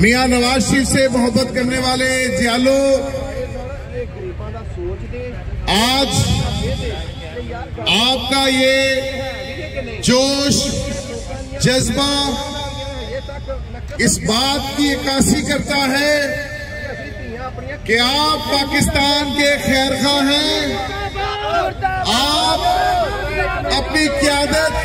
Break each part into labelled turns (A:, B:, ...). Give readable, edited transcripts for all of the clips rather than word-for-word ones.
A: मियां नवाज शरीफ से मोहब्बत करने वाले जियालो, आज आपका ये जोश जज्बा इस बात की अक्कासी करता है कि आप पाकिस्तान के खैरख्वाह हैं। आप अपनी क़यादत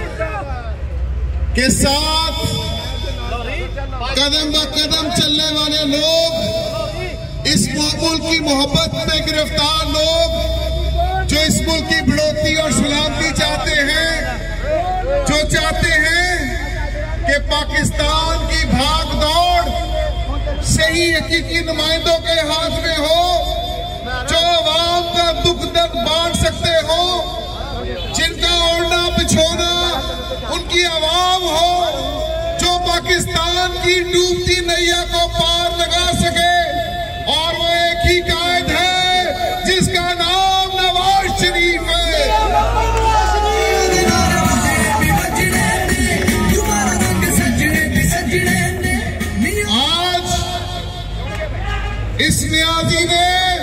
A: के साथ कदम ब कदम चलने वाले लोग, इस मुल्क की मोहब्बत में गिरफ्तार लोग जो इस मुल्क की बढ़ोतरी और सलामती चाहते हैं, जो चाहते हैं कि पाकिस्तान की भाग दौड़ सही हकीकी नुमाइंदों के हाथ में हो, जो अवाम का दुख दर्द बांट सकते हो, जिनका ओढ़ना बिछोना उनकी आवाम हो, जो पाकिस्तान की डूबती नैया को पार लगा सके। और वो एक ही कायद है जिसका नाम नवाज शरीफ है। आज इस न्याजी ने,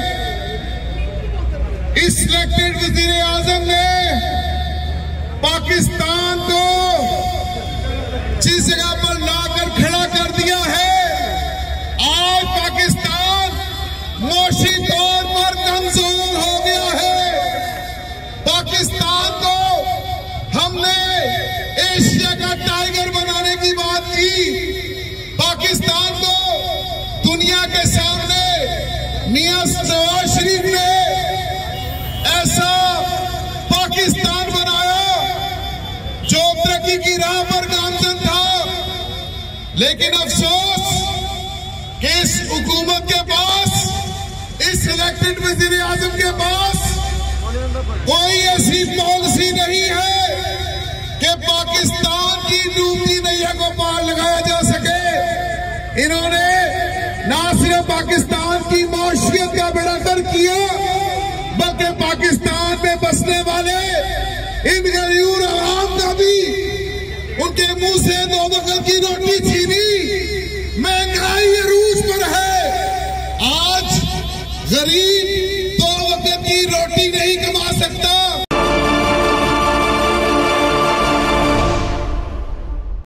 A: इस इलेक्टेड वजीर आजम ने पाकिस्तान को जिस जगह पर लाकर खड़ा कर दिया है, आज पाकिस्तान मुआशी तौर पर कमजोर हो गया है। पाकिस्तान को हमने एशिया का टाइगर बनाने की बात की, पाकिस्तान को दुनिया के सामने मियां नवाज शरीफ ने ऐसा पाकिस्तान बनाया जो तरक्की की राह पर गामजन था। लेकिन अफसोस कि इस हुकूमत के पास, इस इलेक्टेड वजीर आजम के पास कोई ऐसी पॉलिसी नहीं है कि पाकिस्तान की डूबती नैया को पार लगाया जा सके। इन्होंने ना सिर्फ पाकिस्तान की मौशियत का बेड़ा गर्क किया, बल्कि पाकिस्तान में बसने वाले इन गरीब आवाम का भी उनके मुंह से दो वक्त की रोटी छीनी।